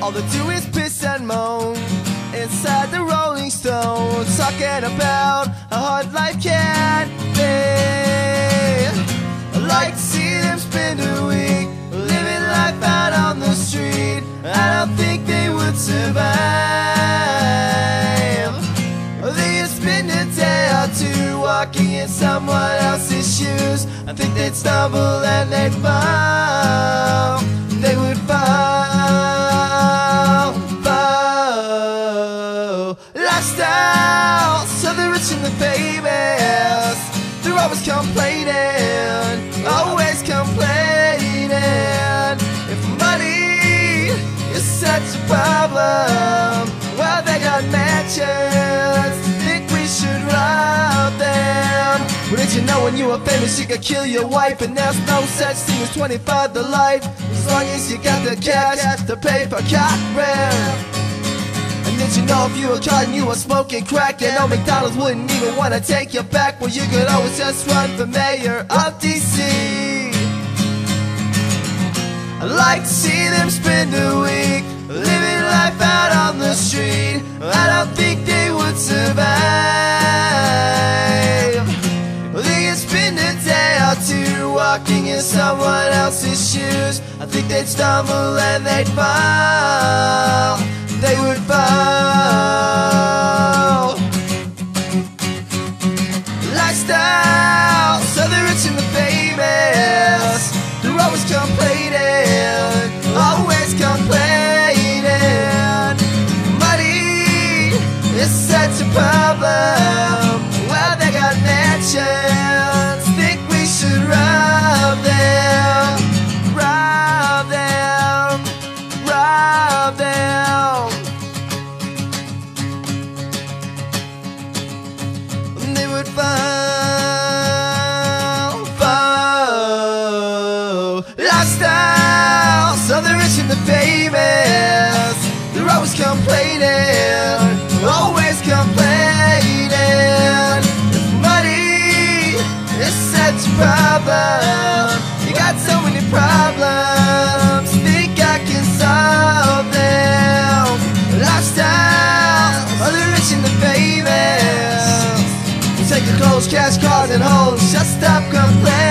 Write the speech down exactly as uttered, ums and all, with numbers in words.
All they do is piss and moan inside the Rolling Stone, talking about how hard life can be. I'd like to see them spend a week living life out on the street. I don't think they would survive. They'd spend a day or two walking in someone else's shoes. I think they'd stumble and they'd fall. They would fall, fall. Lifestyle, so the rich and the famous, they're always complaining, always complaining. If money is such a problem, well, they got mansions, think we should rob them. Well, did you know when you were famous you could kill your wife? And there's no such thing as twenty-five to life, as long as you got the cash to pay for cop rent. And did you know if you were caught and you were smoking crack, then no McDonald's wouldn't even want to take you back? Well, you could always just run for mayor of D C. I'd like to see them spend a week living life out on the street. I don't think they would survive. They could spend a day or two walking in someone else's shoes. I think they'd stumble and they'd fall. They would fall. Lifestyle, so the rich and the famous, they're always complaining, always complaining. Money is such a problem, well, they got mansions, think we should rob them, rob them, rob them. They would fall, fall. Lifestyle, so the rich and the famous, they're always complaining, always complaining. If money is such a problem, you got so many problems, think I can solve them. Lifestyle, of the rich and the famous, take your clothes, cash, cars, and homes, just stop complaining.